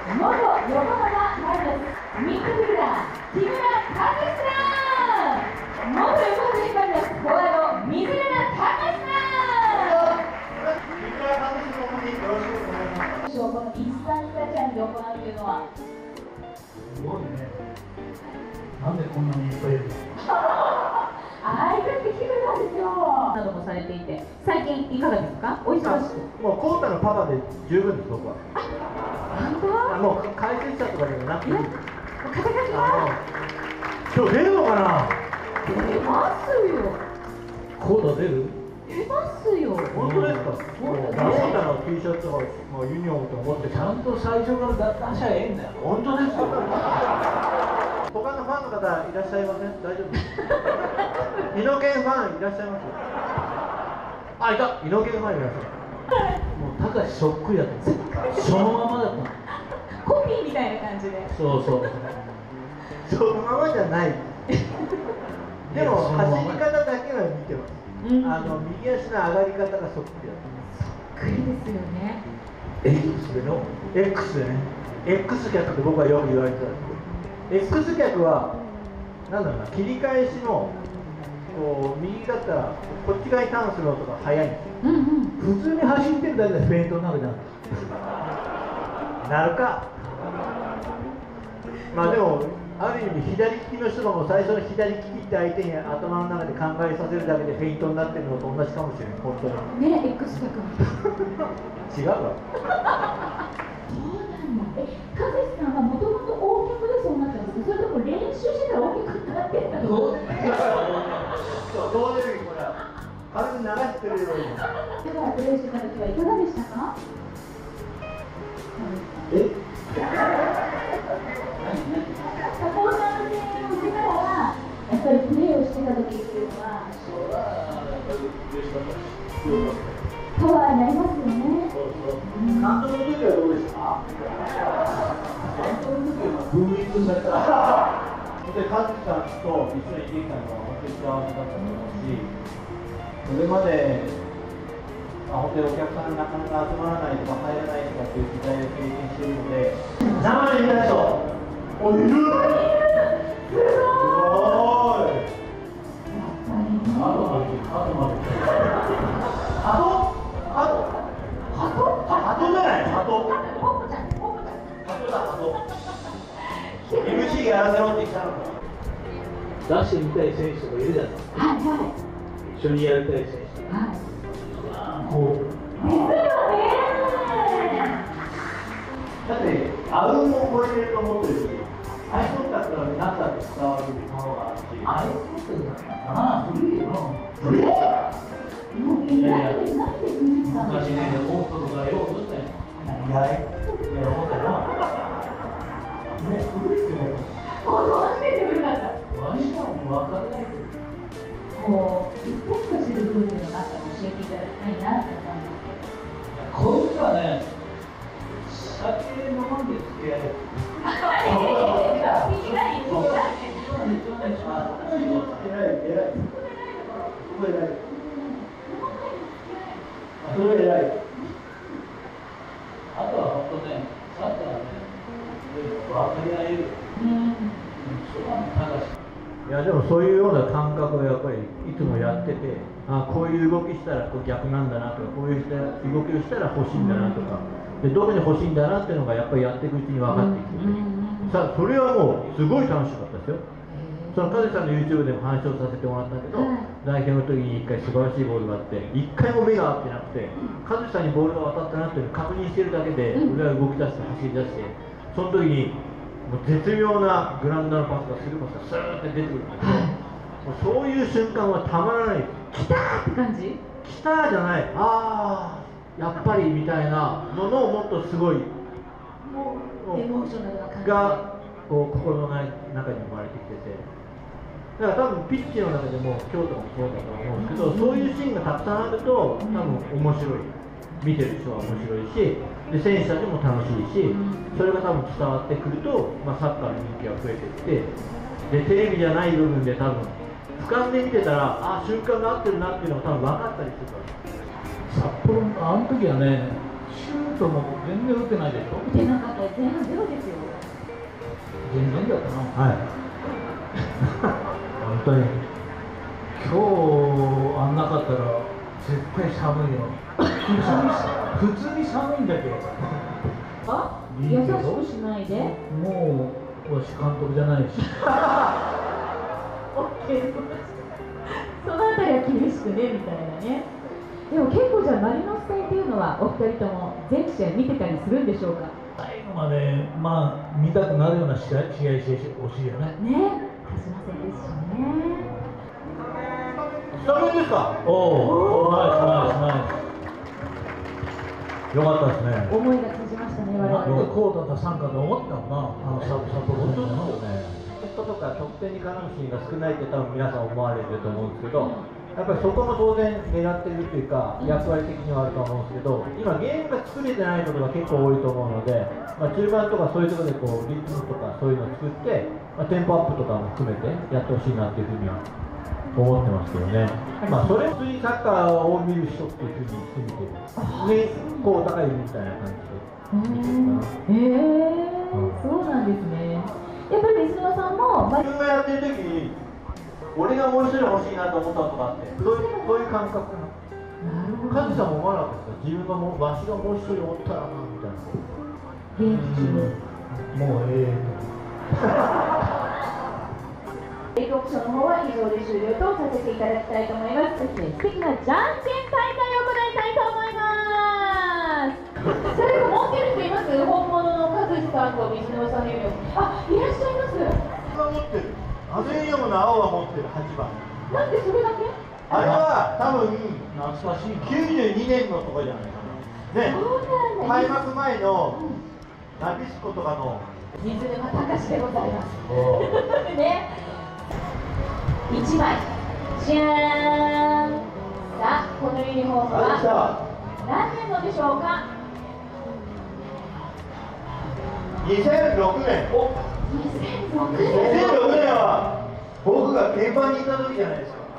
元横浜マリノスミッドフィルダー木村拓哉さん、元横浜 F マリノスフォワード水沼隆さん。 木村拓哉ともによろしくお願いします。 この日産スタジアムで行うというのはすごいね。なんでこんなにいっぱいいるの？ ああいうふうに来てくれたんですよ。などもされていて、最近いかがですか？お忙しく。 もうコータのパパで十分です、僕は。 本当？ もう解説者とかでもなくていい。 肩書きは今日出るのかな？ 出ますよ。 コータ出る？ 出ますよ。 本当ですか？コータの T シャツとかもうユニフォームと思ってちゃんと最初から出しゃええんだよ。本当ですよ。他のファンの方いらっしゃいません？大丈夫ですか？イノケンファンいらっしゃいます？あ、いた。イノケンファンいらっしゃる。もう高橋そっくりだった。そのままだった。 コピーみたいな感じで。 そうそう。そのままじゃない。でも走り方だけは似てます。右足の上がり方がそっくりだった。 そっくりですよね。 X での X でね。X 脚って僕はよく言われてたんですけど。X 脚はなんだろうな、切り返しのこう右だったらこっち側にターンするのとか速いんですよ。普通に走ってるだけでフェイントになるじゃん。なるか。まあでもある意味左利きの人がもう最初の左利きって相手に頭の中で考えさせるだけでフェイントになってるのと同じかもしれない。本当にね、X 脚違うわ。 そうなんだ。和志さんはもともと大脚でそうなったんですけど、それとも練習してたら大きくなってったの？ どういうこれ軽く流してるように。 だからプレーしてた時はいかがでしたか？サポーターの声援を受けながらやっぱりプレーをしてた時っていうのはパワーになりますよね。 監督の時はどうでしたか？監督の時はブーイングされた。で、カズさんと一緒にできたのは本当に幸せだったと思うし、それまで、本当にお客さんがなかなか集まらないとか入らないとかっていう時代を経験しているので、生で見たでしょ？お、いる！すごい！鳩じゃない？鳩。MC やらせろって言ったのか。出してみたい選手とかいるじゃないですか。 はいはい。 一緒にやりたい選手。 はい。 こう。 ですよね。 だってあうんを超えてると思ってるし、アイコンタクトの中で伝わるものがあるし、アイコンタクトだな。古いよ。古い。昔ね、オープンがようとったよ。いや、思ったよ。ね、古いってね。 初めて古かった。 ワンシャンも分からないけど。 こう、リスペクトする部分っていうのがあったら教えていただきたいなって思うんですけど。 こいつはね、酒飲まんで付き合える。それ偉い。あとは本当ね、サッカーはね、分かり合える。いやでもそういうような感覚をやっぱりいつもやってて、こういう動きしたら逆なんだなとか、こういう動きをしたら欲しいんだなとか、でどこに欲しいんだなっていうのがやっぱりやっていくうちに分かってきて、さあそれはもうすごい楽しかったですよ。そのカズさんの YouTube でも話をさせてもらったけど、代表の時に1回素晴らしいボールがあって1回も目が合ってなくて、カズさんにボールが渡ったなっていうのを確認してるだけで俺は動き出して走り出して、その時にもう絶妙なグラウンダーのパスがスルーパスがスーッて出てくるんだけど、もうそういう瞬間はたまらない。 来たーって感じ？ 来たーじゃない、ああやっぱりみたいなののもっとすごいもうエモーショナルな感じがこう心の中に生まれてきてて、だから多分ピッチの中でも京都もそうだと思うんですけど、そういうシーンがたくさんあると多分面白い、見てる人は面白いし、で選手たちも楽しいし、それが多分伝わってくると、サッカーの人気が増えていって、でテレビじゃない部分で多分俯瞰で見てたら瞬間が合ってるなっていうのが多分分かったりするから。札幌のあの時はね、シュートも全然打ってないでしょ。 打てなかったら前半ゼロですよ。 全然だったな。はい。本当に。今日あんなかったら絶対寒いよ。普通に寒いんだけど。 あ、 いい優けどしくしないで。 もう私監督じゃないし。 オッケー。そのあたりは厳しくねみたいなね。でも結構じゃあマリノス戦っていうのはお二人とも全試合見てたりするんでしょうか。 最後までまあ見たくなるような試合してほしいよね。 ね、鹿島戦ですしね。 スタメンですか。おお、ナイスナイスナイス。よかったですね。 思いが通じましたね。我々。 なんでこうだった参加と思ったもんな。サポート本当ですよね。ポストとか得点に絡むシーンが少ないって多分皆さん思われてると思うんですけど、やっぱりそこも当然狙ってるっていうか役割的にはあると思うんですけど、今ゲームが作れてないことが結構多いと思うので、中盤とかそういうところでこうリズムとかそういうのを作って、テンポアップとかも含めてやってほしいなっていうふうには思ってますけどね。それ普通にサッカーを見る人っていうふうにしてみてる。で、こう高いみたいな感じで見てるかな。 そうなんですね。やっぱり水野さんも、 自分がやってる時に俺がもう一人欲しいなと思ったことがあって、そういう感覚かな。カズさんも思わなかったですか。自分がわしがもう一人おったらなみたいな。 現役中もうレイクオプションの方は以上で終了とさせていただきたいと思います。素敵なじゃんけん大会を行いたいと思います。誰か持ってる人います？本物の和志さんと水野さんのユニフォーム。あ、いらっしゃいます。 持ってる。アゼリウムの青は持ってる8番。 なんでそれだけ？ あれは多分懐かしい。 92年のとかじゃないかな。ね。開幕前のナビスコとかの水沼隆でございます。ね。1枚。じゃーん。さあ、このユニフォームは何年のでしょうか ？2006年。お。2006年は僕が現場にいた時じゃないですか。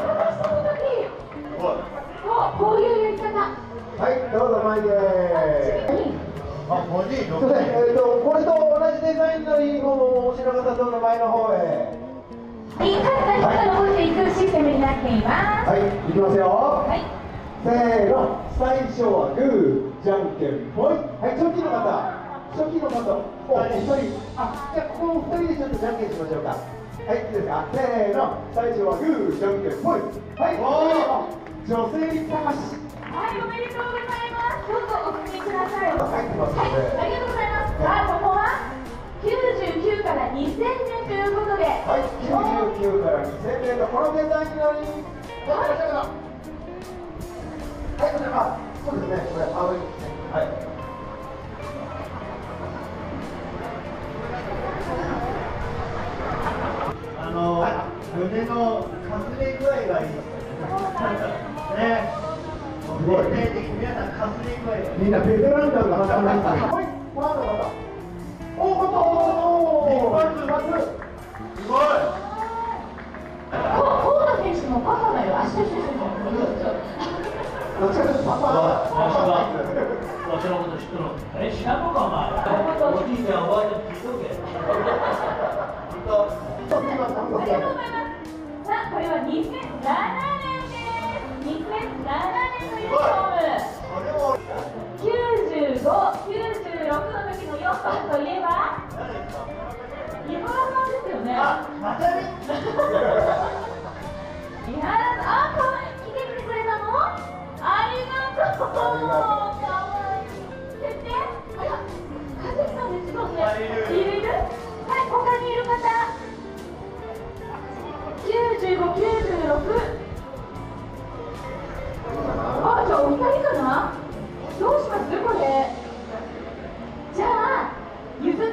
こういうやり方。 はい、どうぞ前へ。 あ、文字これと同じデザインのユニフォームをお持ちの方、どうぞ前の方へ。 勝った人が残っていくシステムになっています。 はい、いきますよ。 はい。 せーの、最初はグー、じゃんけんぽい。はい、初期の方、お一人。じゃあこの2人でちょっとじゃんけんしましょうか。はい、いいですか。せーの、最初はグー、じゃんけんぽい。はい、女性に探し。 はい、おめでとうございます。どうぞお進みください。は入ってますのい、 で。 ありがとうございます。さあ、ここは99から2000年ということで。 はい、99から2000年のこのデザインのに。はい、こちら、そうですね、これ青いですね。はい。 胸のかすれ具合がいいですね。全体的に皆さんかすれ具合がいい。 みんなベテラン感が半端ないですよ。はい、この方。おお、一発。 すごい。 河野選手のパパだよ。足。 どっちかというとパパ。 わしのこと知ってるの？知らんのかお前。おじいちゃんおばあちゃん聞いとけ。 ありがとうございます。さあ、これは2007年です。2007年のユニフォーム。95、96の時の4番といえば井原さんですよね。 またね。 井原さん、かわいい。来てくれたの？ありがとう。かわいい。設定？あら、和樹さんですよね。いる？はい、他にいる方。95、96。あ、じゃあお二人かな？どうしますこれ？じゃあ、ゆず